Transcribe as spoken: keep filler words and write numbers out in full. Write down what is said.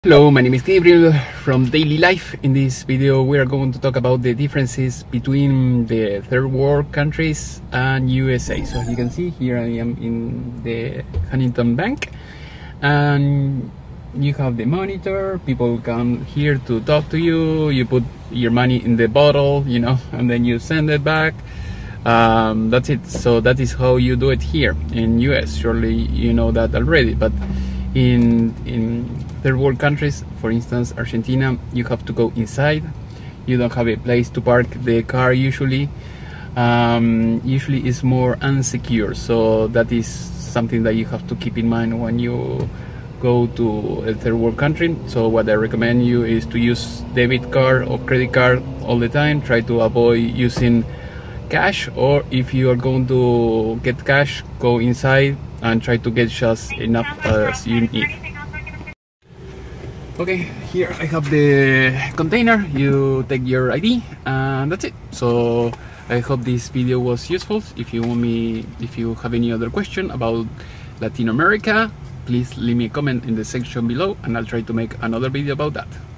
Hello, my name is Gabriel from Daily Life. In this video we are going to talk about the differences between the third world countries and U S A. So as you can see, here I am in the Huntington Bank and you have the monitor. People come here to talk to you. You put your money in the bottle, you know, and then you send it back. Um, that's it. So that is how you do it here in U S. Surely you know that already, but in in third world countries, for instance Argentina, you have to go inside. You don't have a place to park the car usually. Um, usually it's more unsecure, so that is something that you have to keep in mind when you go to a third world country. So what I recommend you is to use debit card or credit card all the time. Try to avoid using cash, or if you are going to get cash, go inside and try to get just enough as you need. Okay, here I have the container. You take your I D and that's it. So I hope this video was useful. If you want me, if you have any other question about Latin America, please leave me a comment in the section below and I'll try to make another video about that.